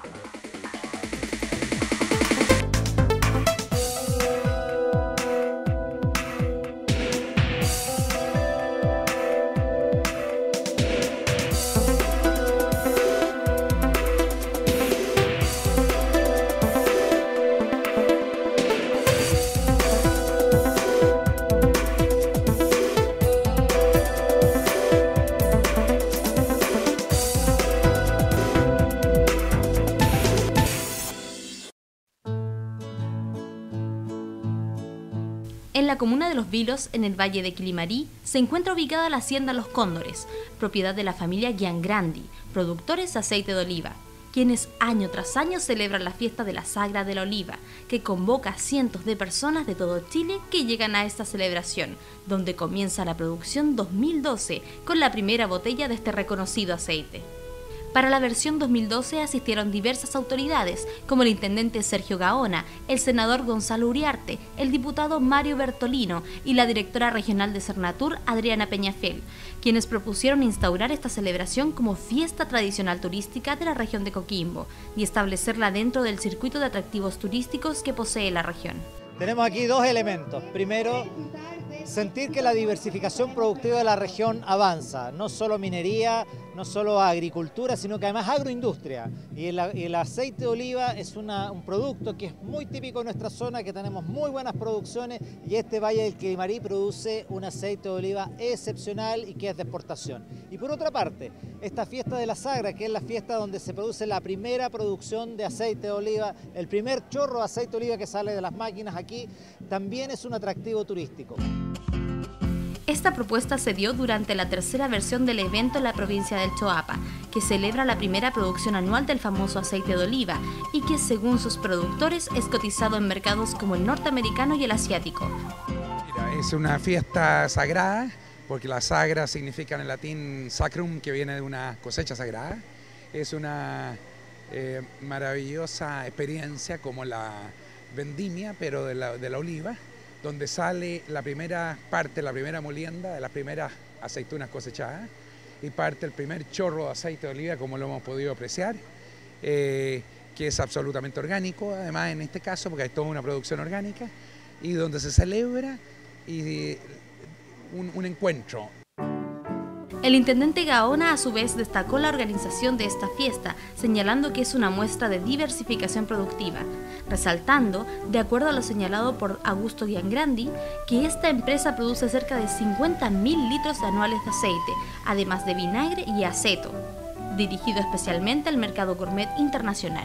En la comuna de Los Vilos, en el valle de Quilimarí, se encuentra ubicada la hacienda Los Cóndores, propiedad de la familia Giangrandi, productores de aceite de oliva, quienes año tras año celebran la fiesta de la Sagra de la Oliva, que convoca a cientos de personas de todo Chile que llegan a esta celebración, donde comienza la producción 2012 con la primera botella de este reconocido aceite. Para la versión 2012 asistieron diversas autoridades, como el intendente Sergio Gaona, el senador Gonzalo Uriarte, el diputado Mario Bertolino y la directora regional de Cernatur, Adriana Peñafiel, quienes propusieron instaurar esta celebración como fiesta tradicional turística de la región de Coquimbo y establecerla dentro del circuito de atractivos turísticos que posee la región. Tenemos aquí dos elementos. Primero, sentir que la diversificación productiva de la región avanza, no solo minería, no solo agricultura, sino que además agroindustria. Y el aceite de oliva es un producto que es muy típico en nuestra zona, que tenemos muy buenas producciones, y este Valle del Quilimarí produce un aceite de oliva excepcional y que es de exportación. Y por otra parte, esta fiesta de la Sagra, que es la fiesta donde se produce la primera producción de aceite de oliva, el primer chorro de aceite de oliva que sale de las máquinas aquí, también es un atractivo turístico. Esta propuesta se dio durante la tercera versión del evento en la provincia del Choapa, que celebra la primera producción anual del famoso aceite de oliva y que, según sus productores, es cotizado en mercados como el norteamericano y el asiático. Mira, es una fiesta sagrada, porque la sagra significa en el latín sacrum, que viene de una cosecha sagrada. Es una maravillosa experiencia como la vendimia, pero de la oliva, donde sale la primera parte, la primera molienda de las primeras aceitunas cosechadas y parte el primer chorro de aceite de oliva, como lo hemos podido apreciar, que es absolutamente orgánico, además en este caso, porque hay toda una producción orgánica, y donde se celebra un encuentro. El intendente Gaona a su vez destacó la organización de esta fiesta, señalando que es una muestra de diversificación productiva, resaltando, de acuerdo a lo señalado por Augusto Giangrandi, que esta empresa produce cerca de 50.000 litros anuales de aceite, además de vinagre y aceto, dirigido especialmente al mercado gourmet internacional.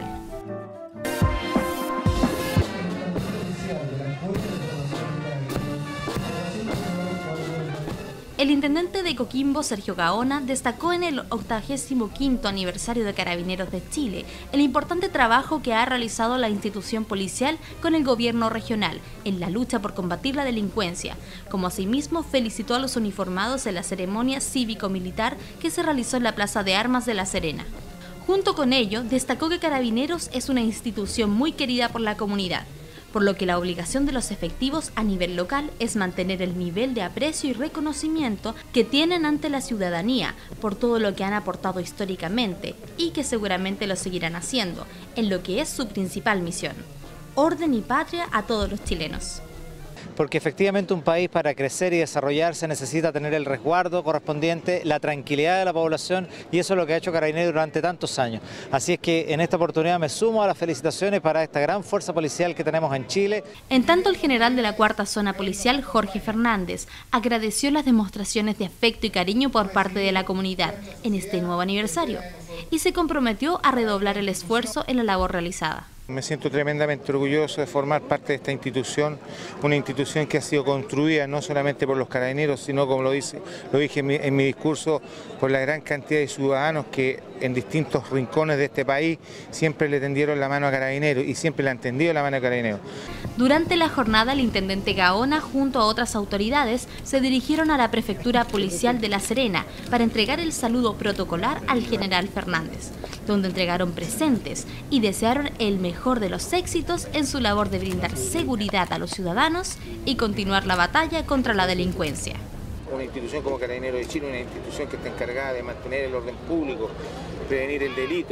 El intendente de Coquimbo, Sergio Gaona, destacó en el 85º aniversario de Carabineros de Chile el importante trabajo que ha realizado la institución policial con el gobierno regional en la lucha por combatir la delincuencia, como asimismo felicitó a los uniformados en la ceremonia cívico-militar que se realizó en la Plaza de Armas de La Serena. Junto con ello, destacó que Carabineros es una institución muy querida por la comunidad, por lo que la obligación de los efectivos a nivel local es mantener el nivel de aprecio y reconocimiento que tienen ante la ciudadanía por todo lo que han aportado históricamente y que seguramente lo seguirán haciendo, en lo que es su principal misión: orden y patria a todos los chilenos. Porque efectivamente un país para crecer y desarrollarse necesita tener el resguardo correspondiente, la tranquilidad de la población, y eso es lo que ha hecho Carabineros durante tantos años. Así es que en esta oportunidad me sumo a las felicitaciones para esta gran fuerza policial que tenemos en Chile. En tanto, el general de la Cuarta Zona Policial, Jorge Fernández, agradeció las demostraciones de afecto y cariño por parte de la comunidad en este nuevo aniversario y se comprometió a redoblar el esfuerzo en la labor realizada. Me siento tremendamente orgulloso de formar parte de esta institución, una institución que ha sido construida no solamente por los carabineros, sino, como lo dije en mi discurso, por la gran cantidad de ciudadanos que en distintos rincones de este país siempre le tendieron la mano a Carabineros y siempre le han tendido la mano a Carabineros. Durante la jornada, el intendente Gaona, junto a otras autoridades, se dirigieron a la Prefectura Policial de La Serena para entregar el saludo protocolar al general Fernández, donde entregaron presentes y desearon el mejor de los éxitos en su labor de brindar seguridad a los ciudadanos y continuar la batalla contra la delincuencia. Una institución como Carabineros de Chile, una institución que está encargada de mantener el orden público, prevenir el delito,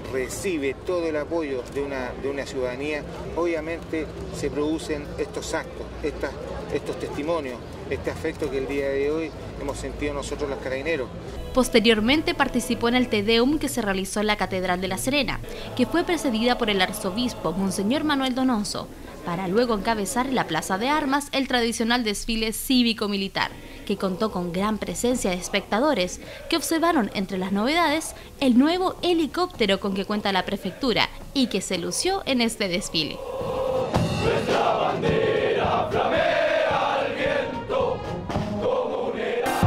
recibe todo el apoyo de una ciudadanía, obviamente se producen estos actos, estos testimonios, este afecto que el día de hoy hemos sentido nosotros los carabineros. Posteriormente participó en el Te Deum que se realizó en la Catedral de La Serena, que fue precedida por el arzobispo Monseñor Manuel Donoso, para luego encabezar en la Plaza de Armas el tradicional desfile cívico-militar, que contó con gran presencia de espectadores que observaron entre las novedades el nuevo helicóptero con que cuenta la prefectura y que se lució en este desfile. Nuestra bandera flamea al viento como un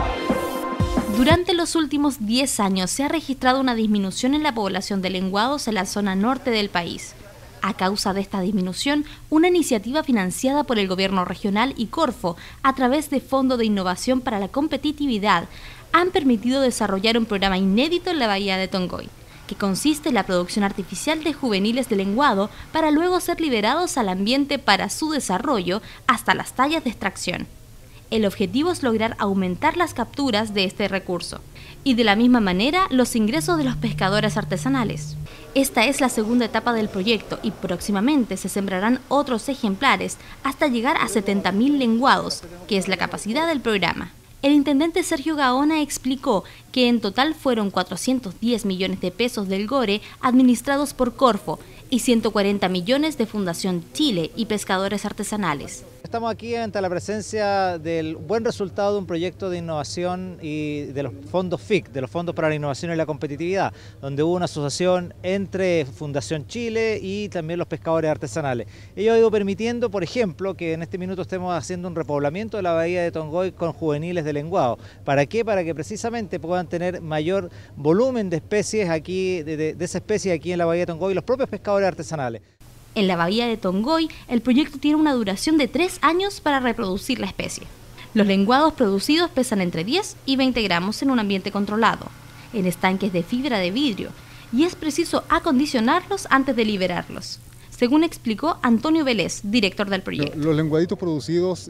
heraldo. Durante los últimos 10 años se ha registrado una disminución en la población de lenguados en la zona norte del país. A causa de esta disminución, una iniciativa financiada por el gobierno regional y Corfo, a través de Fondo de Innovación para la Competitividad, han permitido desarrollar un programa inédito en la bahía de Tongoy, que consiste en la producción artificial de juveniles de lenguado para luego ser liberados al ambiente para su desarrollo hasta las tallas de extracción. El objetivo es lograr aumentar las capturas de este recurso y de la misma manera los ingresos de los pescadores artesanales. Esta es la segunda etapa del proyecto y próximamente se sembrarán otros ejemplares hasta llegar a 70.000 lenguados, que es la capacidad del programa. El intendente Sergio Gaona explicó que en total fueron 410 millones de pesos del GORE administrados por Corfo y 140 millones de Fundación Chile y pescadores artesanales. Estamos aquí ante la presencia del buen resultado de un proyecto de innovación y de los fondos FIC, de los Fondos para la Innovación y la Competitividad, donde hubo una asociación entre Fundación Chile y también los pescadores artesanales. Ello ha ido permitiendo, por ejemplo, que en este minuto estemos haciendo un repoblamiento de la bahía de Tongoy con juveniles de lenguado. ¿Para qué? Para que precisamente puedan tener mayor volumen de especies aquí, de esa especie aquí en la bahía de Tongoy, los propios pescadores artesanales. En la bahía de Tongoy, el proyecto tiene una duración de 3 años para reproducir la especie. Los lenguados producidos pesan entre 10 y 20 gramos en un ambiente controlado, en estanques de fibra de vidrio, y es preciso acondicionarlos antes de liberarlos, según explicó Antonio Vélez, director del proyecto. Los lenguaditos producidos,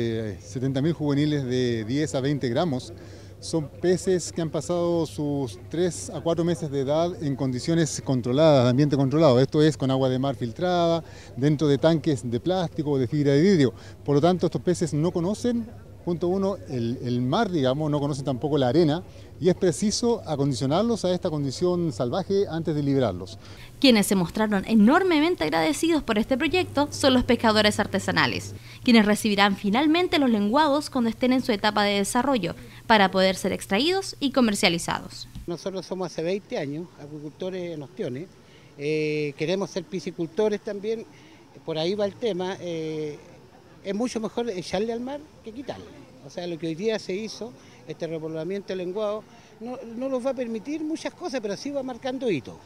70.000 juveniles de 10 a 20 gramos, son peces que han pasado sus 3 a 4 meses de edad en condiciones controladas, de ambiente controlado. Esto es con agua de mar filtrada, dentro de tanques de plástico o de fibra de vidrio. Por lo tanto, estos peces no conocen, punto uno, el mar, digamos, no conocen tampoco la arena, y es preciso acondicionarlos a esta condición salvaje antes de liberarlos. Quienes se mostraron enormemente agradecidos por este proyecto son los pescadores artesanales, quienes recibirán finalmente los lenguados cuando estén en su etapa de desarrollo, para poder ser extraídos y comercializados. Nosotros somos hace 20 años acuicultores en Ostiones, queremos ser piscicultores también, por ahí va el tema, es mucho mejor echarle al mar que quitarle. O sea, lo que hoy día se hizo, este repoblamiento del lenguado, no nos va a permitir muchas cosas, pero sí va marcando hitos.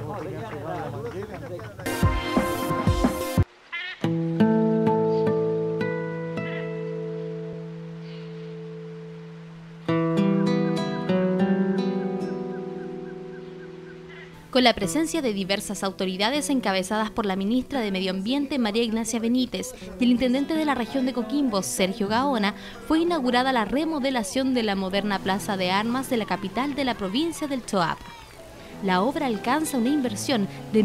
Con la presencia de diversas autoridades encabezadas por la ministra de Medio Ambiente, María Ignacia Benítez, y el intendente de la región de Coquimbo, Sergio Gaona, fue inaugurada la remodelación de la moderna Plaza de Armas de la capital de la provincia del Choapa. La obra alcanza una inversión de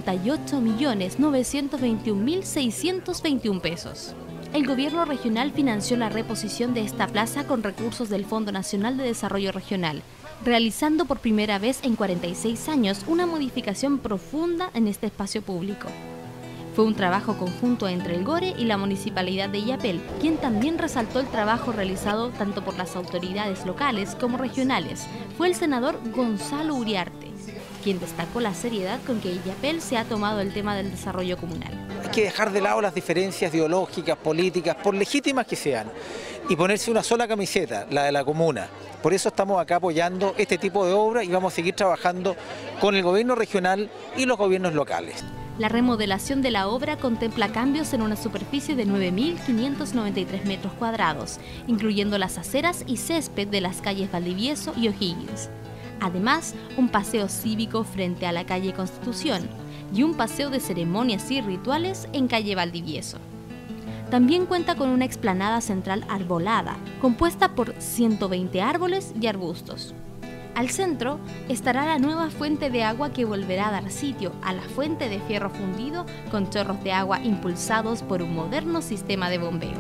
1.078.921.621 pesos. El gobierno regional financió la reposición de esta plaza con recursos del Fondo Nacional de Desarrollo Regional, realizando por primera vez en 46 años una modificación profunda en este espacio público. Fue un trabajo conjunto entre el GORE y la Municipalidad de Illapel, quien también resaltó el trabajo realizado tanto por las autoridades locales como regionales. Fue el senador Gonzalo Uriarte, quien destacó la seriedad con que Illapel se ha tomado el tema del desarrollo comunal. Hay que dejar de lado las diferencias ideológicas, políticas, por legítimas que sean, y ponerse una sola camiseta, la de la comuna. Por eso estamos acá apoyando este tipo de obras y vamos a seguir trabajando con el gobierno regional y los gobiernos locales. La remodelación de la obra contempla cambios en una superficie de 9.593 metros cuadrados, incluyendo las aceras y césped de las calles Valdivieso y O'Higgins. Además, un paseo cívico frente a la calle Constitución y un paseo de ceremonias y rituales en calle Valdivieso. También cuenta con una explanada central arbolada, compuesta por 120 árboles y arbustos. Al centro estará la nueva fuente de agua que volverá a dar sitio a la fuente de fierro fundido con chorros de agua impulsados por un moderno sistema de bombeo.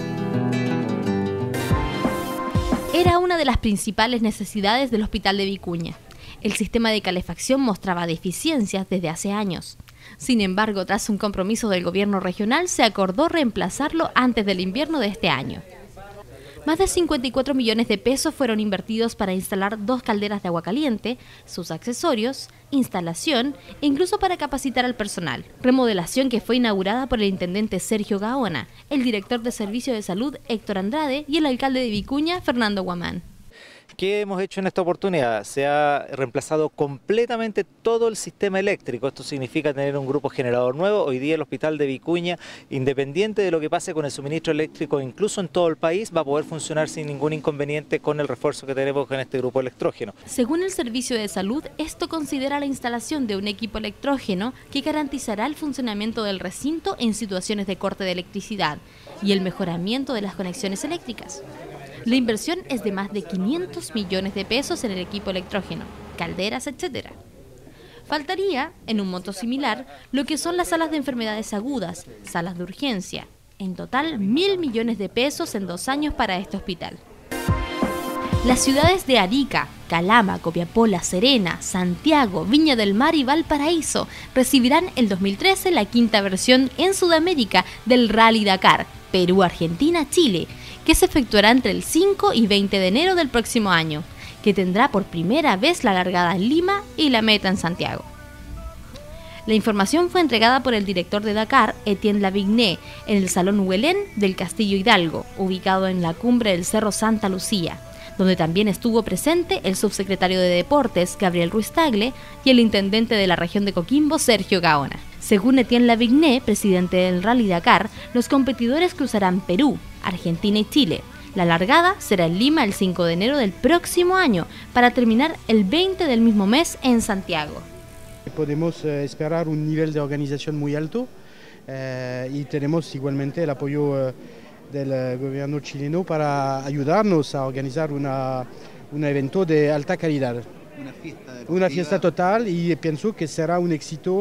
Era una de las principales necesidades del Hospital de Vicuña. El sistema de calefacción mostraba deficiencias desde hace años. Sin embargo, tras un compromiso del gobierno regional, se acordó reemplazarlo antes del invierno de este año. Más de 54 millones de pesos fueron invertidos para instalar 2 calderas de agua caliente, sus accesorios, instalación e incluso para capacitar al personal. Remodelación que fue inaugurada por el intendente Sergio Gaona, el director de Servicio de Salud Héctor Andrade y el alcalde de Vicuña, Fernando Guamán. ¿Qué hemos hecho en esta oportunidad? Se ha reemplazado completamente todo el sistema eléctrico. Esto significa tener un grupo generador nuevo. Hoy día el Hospital de Vicuña, independiente de lo que pase con el suministro eléctrico, incluso en todo el país, va a poder funcionar sin ningún inconveniente con el refuerzo que tenemos con este grupo electrógeno. Según el Servicio de Salud, esto considera la instalación de un equipo electrógeno que garantizará el funcionamiento del recinto en situaciones de corte de electricidad y el mejoramiento de las conexiones eléctricas. La inversión es de más de 500 millones de pesos en el equipo electrógeno, calderas, etc. Faltaría, en un monto similar, lo que son las salas de enfermedades agudas, salas de urgencia. En total, 1.000 millones de pesos en 2 años para este hospital. Las ciudades de Arica, Calama, Copiapó, La Serena, Santiago, Viña del Mar y Valparaíso recibirán el 2013 la 5ª versión en Sudamérica del Rally Dakar, Perú, Argentina, Chile, que se efectuará entre el 5 y 20 de enero del próximo año, que tendrá por primera vez la largada en Lima y la meta en Santiago. La información fue entregada por el director de Dakar, Etienne Lavigné, en el Salón Huelén del Castillo Hidalgo, ubicado en la cumbre del Cerro Santa Lucía, donde también estuvo presente el subsecretario de Deportes, Gabriel Ruiz Tagle, y el intendente de la región de Coquimbo, Sergio Gaona. Según Etienne Lavigné, presidente del Rally Dakar, los competidores cruzarán Perú, Argentina y Chile. La largada será en Lima el 5 de enero del próximo año, para terminar el 20 del mismo mes en Santiago. Podemos esperar un nivel de organización muy alto y tenemos igualmente el apoyo del gobierno chileno para ayudarnos a organizar un evento de alta calidad. Una fiesta total, y pienso que será un éxito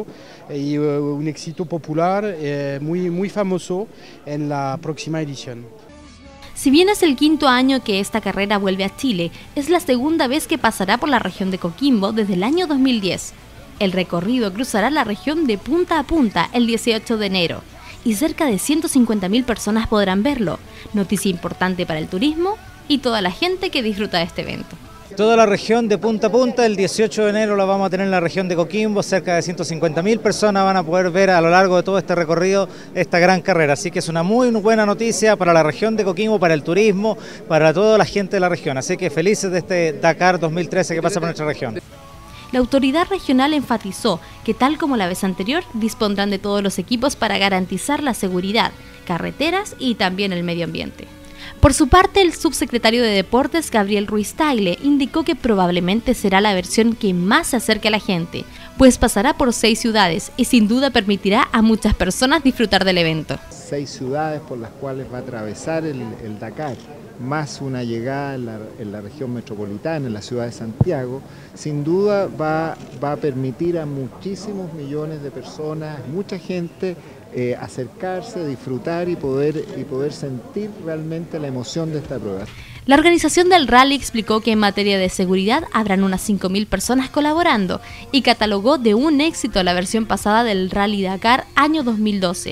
popular muy famoso en la próxima edición. Si bien es el 5º año que esta carrera vuelve a Chile, es la 2ª vez que pasará por la región de Coquimbo desde el año 2010. El recorrido cruzará la región de punta a punta el 18 de enero y cerca de 150.000 personas podrán verlo. Noticia importante para el turismo y toda la gente que disfruta de este evento. Toda la región de punta a punta, el 18 de enero la vamos a tener en la región de Coquimbo, cerca de 150.000 personas van a poder ver a lo largo de todo este recorrido esta gran carrera, así que es una muy buena noticia para la región de Coquimbo, para el turismo, para toda la gente de la región, así que felices de este Dakar 2013 que pasa por nuestra región. La autoridad regional enfatizó que, tal como la vez anterior, dispondrán de todos los equipos para garantizar la seguridad, carreteras y también el medio ambiente. Por su parte, el subsecretario de Deportes, Gabriel Ruiz Tagle, indicó que probablemente será la versión que más se acerque a la gente, pues pasará por 6 ciudades y sin duda permitirá a muchas personas disfrutar del evento. 6 ciudades por las cuales va a atravesar el Dakar, más una llegada en la región metropolitana, en la ciudad de Santiago, sin duda va a permitir a muchísimos millones de personas, mucha gente, acercarse, disfrutar y poder sentir realmente la emoción de esta prueba. La organización del rally explicó que en materia de seguridad habrán unas 5.000 personas colaborando y catalogó de un éxito la versión pasada del Rally Dakar año 2012.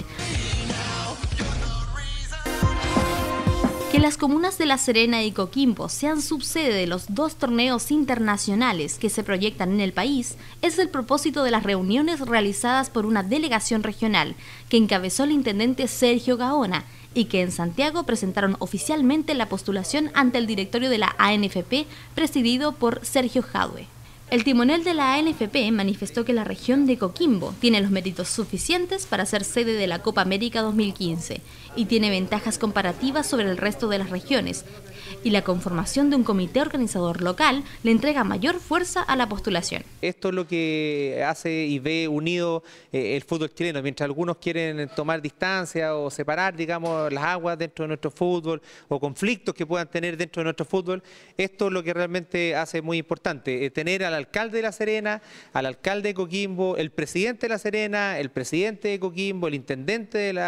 Que las comunas de La Serena y Coquimbo sean subsede de los 2 torneos internacionales que se proyectan en el país es el propósito de las reuniones realizadas por una delegación regional que encabezó el intendente Sergio Gaona y que en Santiago presentaron oficialmente la postulación ante el directorio de la ANFP presidido por Sergio Jadue. El timonel de la ANFP manifestó que la región de Coquimbo tiene los méritos suficientes para ser sede de la Copa América 2015 y tiene ventajas comparativas sobre el resto de las regiones, y la conformación de un comité organizador local le entrega mayor fuerza a la postulación. Esto es lo que hace y ve unido el fútbol chileno. Mientras algunos quieren tomar distancia o separar, digamos, las aguas dentro de nuestro fútbol o conflictos que puedan tener dentro de nuestro fútbol, esto es lo que realmente hace muy importante, tener al alcalde de La Serena, al alcalde de Coquimbo, el presidente de La Serena, el presidente de Coquimbo, el intendente de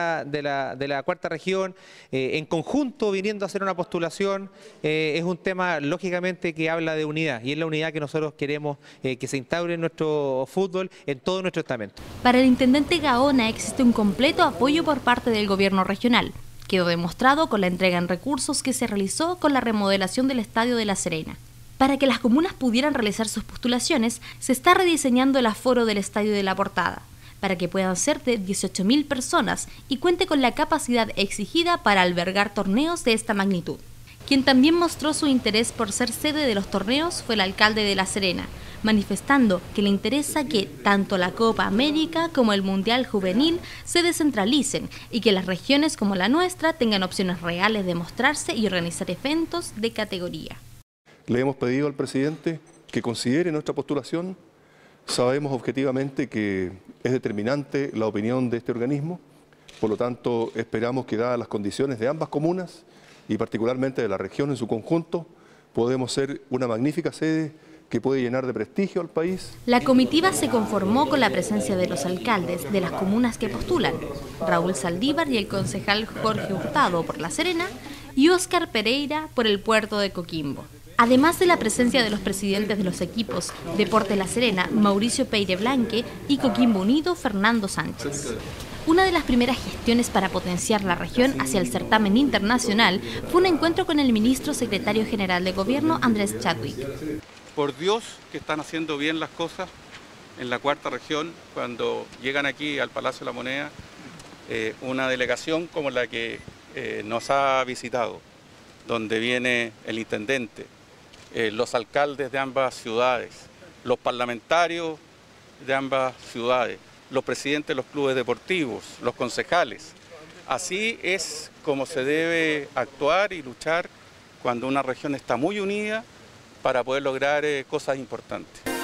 la cuarta región, en conjunto viniendo a hacer una postulación. Es un tema lógicamente que habla de unidad, y es la unidad que nosotros queremos que se instaure en nuestro fútbol, en todo nuestro estamento. Para el intendente Gaona existe un completo apoyo por parte del gobierno regional. Quedó demostrado con la entrega en recursos que se realizó con la remodelación del Estadio de La Serena. Para que las comunas pudieran realizar sus postulaciones, se está rediseñando el aforo del Estadio de la Portada, para que puedan ser de 18.000 personas y cuente con la capacidad exigida para albergar torneos de esta magnitud. Quien también mostró su interés por ser sede de los torneos fue el alcalde de La Serena, manifestando que le interesa que tanto la Copa América como el Mundial Juvenil se descentralicen y que las regiones como la nuestra tengan opciones reales de mostrarse y organizar eventos de categoría. Le hemos pedido al presidente que considere nuestra postulación. Sabemos objetivamente que es determinante la opinión de este organismo, por lo tanto esperamos que, dadas las condiciones de ambas comunas y particularmente de la región en su conjunto, podemos ser una magnífica sede que puede llenar de prestigio al país. La comitiva se conformó con la presencia de los alcaldes de las comunas que postulan, Raúl Saldívar y el concejal Jorge Hurtado por La Serena y Óscar Pereira por el puerto de Coquimbo. Además de la presencia de los presidentes de los equipos Deportes La Serena, Mauricio Peire Blanque, y Coquimbo Unido, Fernando Sánchez. Una de las primeras gestiones para potenciar la región hacia el certamen internacional fue un encuentro con el ministro secretario general de Gobierno, Andrés Chadwick. Por Dios que están haciendo bien las cosas en la cuarta región, cuando llegan aquí al Palacio de la Moneda, una delegación como la que nos ha visitado, donde viene el intendente, los alcaldes de ambas ciudades, los parlamentarios de ambas ciudades, los presidentes de los clubes deportivos, los concejales. Así es como se debe actuar y luchar cuando una región está muy unida para poder lograr cosas importantes.